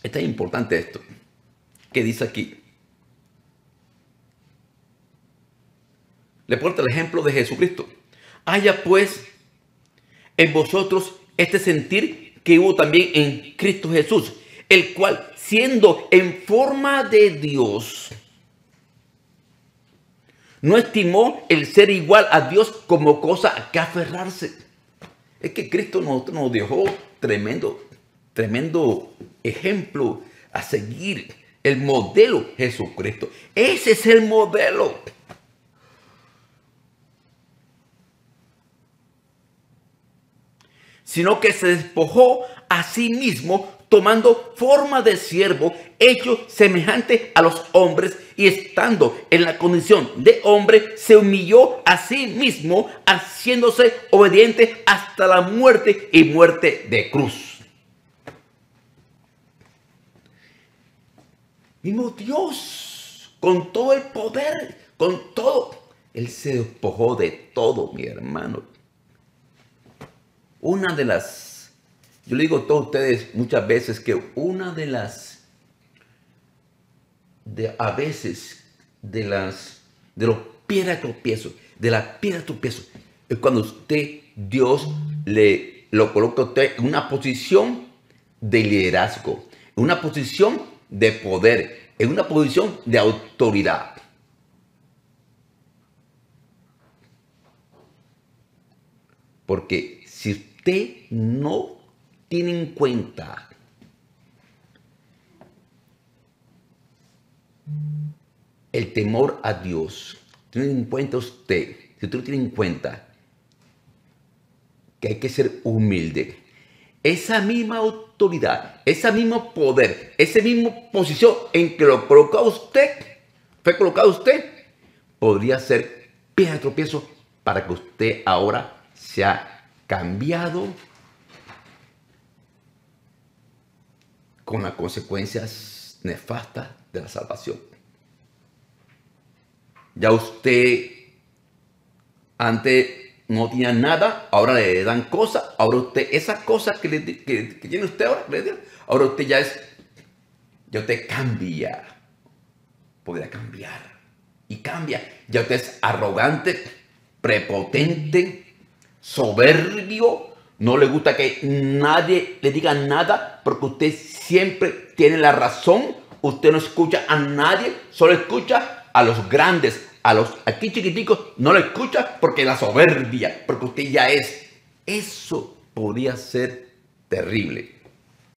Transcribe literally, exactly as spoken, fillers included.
Es tan importante esto que dice aquí. Le pongo el ejemplo de Jesucristo. Haya pues en vosotros este sentir que hubo también en Cristo Jesús, el cual, siendo en forma de Dios, no estimó el ser igual a Dios como cosa a que aferrarse. Es que Cristo nos, nos dejó tremendo, tremendo ejemplo a seguir. El modelo Jesucristo. Ese es el modelo. Sino que se despojó a sí mismo, tomando forma de siervo, hecho semejante a los hombres, y estando en la condición de hombre, se humilló a sí mismo, haciéndose obediente hasta la muerte y muerte de cruz. Mismo Dios, con todo el poder, con todo, Él se despojó de todo, mi hermano. Una de las, yo le digo a todos ustedes muchas veces que una de las, de, a veces, de las, de los piedras de tropiezo, de la piedra de tropiezo, es cuando usted, Dios, le lo coloca a usted en una posición de liderazgo, en una posición de poder, en una posición de autoridad. Porque si usted no tiene en cuenta el temor a Dios, tiene en cuenta usted, si usted tiene en cuenta que hay que ser humilde, esa misma autoridad, ese mismo poder, esa misma posición en que lo colocó usted, fue colocado usted, podría ser piedra de tropiezo para que usted ahora sea cambiado con las consecuencias nefastas de la salvación. Ya usted antes no tenía nada, ahora le dan cosas, ahora usted, esas cosas que, le, que, que tiene usted ahora, ahora usted ya es, ya usted cambia, podrá cambiar, y cambia, ya usted es arrogante, prepotente, soberbio, no le gusta que nadie le diga nada, porque usted siempre tiene la razón, usted no escucha a nadie, solo escucha a los grandes, a los aquí chiquiticos, no lo escucha porque la soberbia, porque usted ya es. Eso podría ser terrible.